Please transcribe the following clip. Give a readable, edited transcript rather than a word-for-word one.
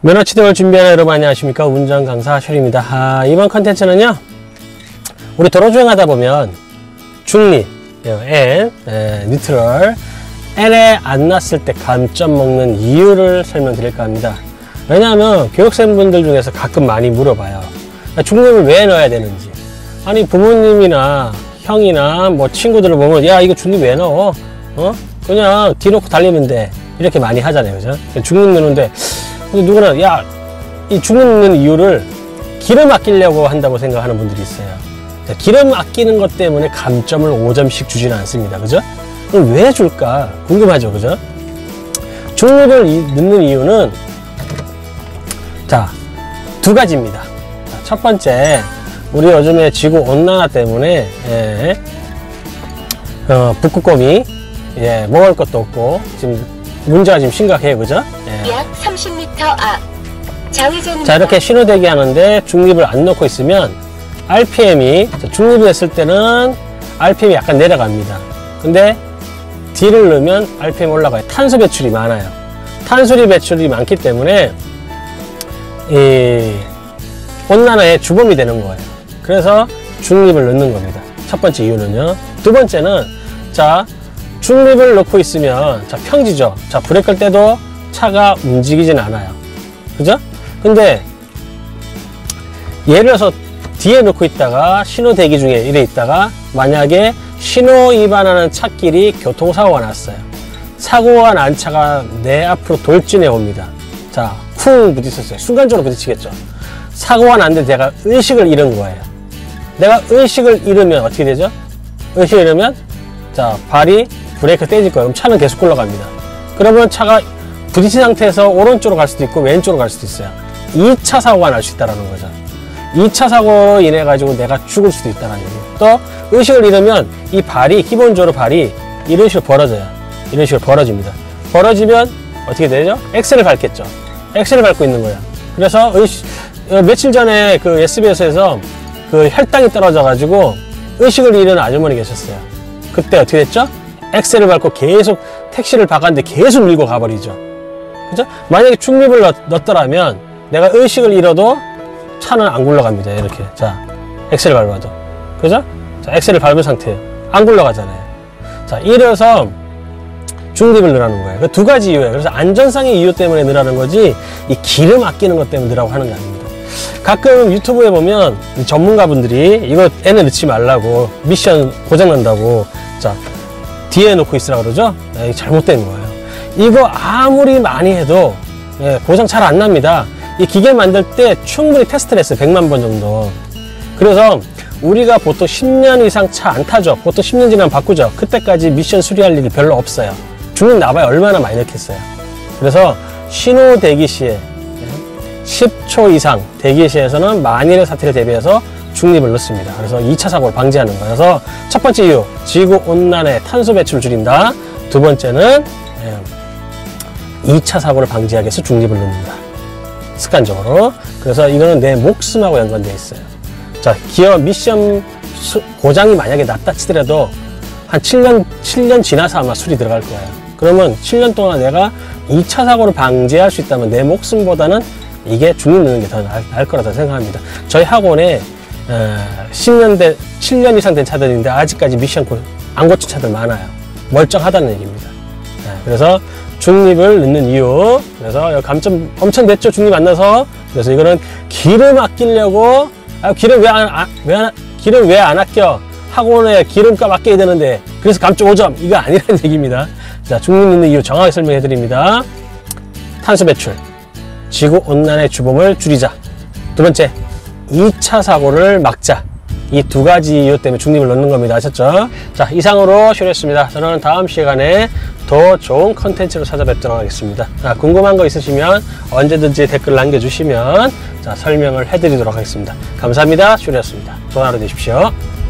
면허 취득을 준비하는 여러분 안녕하십니까. 운전 강사 셜입니다. 이번 컨텐츠는요, 우리 도로 주행하다 보면 중립, N, 뉴트럴, N에 안 났을 때 감점 먹는 이유를 설명드릴까 합니다. 왜냐하면 교육생분들 중에서 가끔 많이 물어봐요. 중립을 왜 넣어야 되는지. 아니 부모님이나 형이나 뭐 친구들을 보면 야 이거 중립 왜 넣어? 그냥 뒤놓고 달리면 돼. 이렇게 많이 하잖아요. 그죠? 중립 넣는데 누구나 야 이 중립 넣는 이유를 기름 아끼려고 한다고 생각하는 분들이 있어요. 기름 아끼는 것 때문에 감점을 5점씩 주지는 않습니다. 그죠? 그럼 왜 줄까? 궁금하죠. 그죠? 중립을 넣는 이유는 자, 두 가지입니다. 자, 첫 번째, 우리 요즘에 지구 온난화 때문에 북극곰이 먹을 것도 없고 지금 문제가 지금 심각해요. 그죠? 약 30m 앞 좌회전입니다. 자, 이렇게 신호대기 하는데 중립을 안 넣고 있으면 RPM이 중립을 했을 때는 RPM이 약간 내려갑니다. 근데 D를 넣으면 RPM 올라가요. 탄소 배출이 많아요. 탄소 배출이 많기 때문에 이 온난화의 주범이 되는 거예요. 그래서 중립을 넣는 겁니다. 첫 번째 이유는요. 두 번째는 자, 중립을 넣고 있으면 자, 평지죠. 자, 브레이크를 떼도 차가 움직이진 않아요. 그죠? 근데 예를 들어서 뒤에 놓고 있다가 신호 대기 중에 이래 있다가 만약에 신호 위반하는 차끼리 교통사고가 났어요. 사고가 난 차가 내 앞으로 돌진해 옵니다. 자, 쿵 부딪혔어요. 순간적으로 부딪히겠죠. 사고가 났는데 내가 의식을 잃은 거예요. 내가 의식을 잃으면 어떻게 되죠? 의식을 잃으면 자, 발이 브레이크 떼질 거예요. 그럼 차는 계속 굴러갑니다. 그러면 차가 부딪힌 상태에서 오른쪽으로 갈 수도 있고 왼쪽으로 갈 수도 있어요. 2차 사고가 날 수 있다는 거죠. 2차 사고로 인해 가지고 내가 죽을 수도 있다는 얘기예요. 또 의식을 잃으면 이 발이 기본적으로 발이 이런 식으로 벌어져요. 이런 식으로 벌어집니다. 벌어지면 어떻게 되죠? 엑셀을 밟겠죠. 엑셀을 밟고 있는 거예요. 그래서 며칠 전에 그 SBS에서 그 혈당이 떨어져 가지고 의식을 잃은 아주머니 계셨어요. 그때 어떻게 됐죠? 엑셀을 밟고 계속 택시를 박았는데 계속 밀고 가버리죠. 그죠? 만약에 중립을 넣었더라면 내가 의식을 잃어도 차는 안 굴러갑니다. 이렇게. 자, 엑셀을 밟아도. 그죠? 자, 엑셀을 밟은 상태예요. 안 굴러가잖아요. 자, 이래서 중립을 넣으라는 거예요. 그 두 가지 이유예요. 그래서 안전상의 이유 때문에 넣으라는 거지, 이 기름 아끼는 것 때문에 넣으라고 하는 게 아닙니다. 가끔 유튜브에 보면 전문가분들이 이거 N에 넣지 말라고, 미션 고장난다고, 자, 뒤에 놓고 있으라 그러죠? 이게 잘못된 거예요. 이거 아무리 많이 해도 고장 잘 안 납니다. 이 기계 만들 때 충분히 테스트를 했어요. 100만 번 정도. 그래서 우리가 보통 10년 이상 차 안 타죠. 보통 10년 지나면 바꾸죠. 그때까지 미션 수리할 일이 별로 없어요. 중립 나봐야 얼마나 많이 넣겠어요. 그래서 신호 대기 시에 10초 이상 대기 시에서는 만일의 사태를 대비해서 중립을 넣습니다. 그래서 2차 사고를 방지하는 거예요. 그래서 첫 번째 이유, 지구 온난화의 탄소 배출을 줄인다. 두 번째는 2차 사고를 방지하기 위해서 중립을 넣는다. 습관적으로. 그래서 이거는 내 목숨하고 연관되어 있어요. 자, 기어 미션 고장이 만약에 났다 치더라도 한 7년 지나서 아마 수리 들어갈 거예요. 그러면 7년 동안 내가 2차 사고를 방지할 수 있다면 내 목숨보다는 이게 중립 넣는 게 더 나을 거라고 생각합니다. 저희 학원에 7년 이상 된 차들인데 아직까지 미션 안 고친 차들 많아요. 멀쩡하다는 얘기입니다. 그래서 중립을 넣는 이유. 그래서 감점 엄청 냈죠. 중립 안 넣어서. 그래서 이거는 기름 아끼려고, 기름 왜 안 아껴? 학원에 기름값 아껴야 되는데, 그래서 감점 5점. 이거 아니라는 얘기입니다. 자, 중립 넣는 이유 정확하게 설명해 드립니다. 탄소 배출. 지구 온난화의 주범을 줄이자. 두 번째, 2차 사고를 막자. 이 두 가지 이유 때문에 중립을 넣는 겁니다. 아셨죠? 자, 이상으로 슈였습니다. 저는 다음 시간에 더 좋은 컨텐츠로 찾아뵙도록 하겠습니다. 자, 궁금한 거 있으시면 언제든지 댓글 남겨주시면 자, 설명을 해드리도록 하겠습니다. 감사합니다. 슈였습니다. 좋은 하루 되십시오.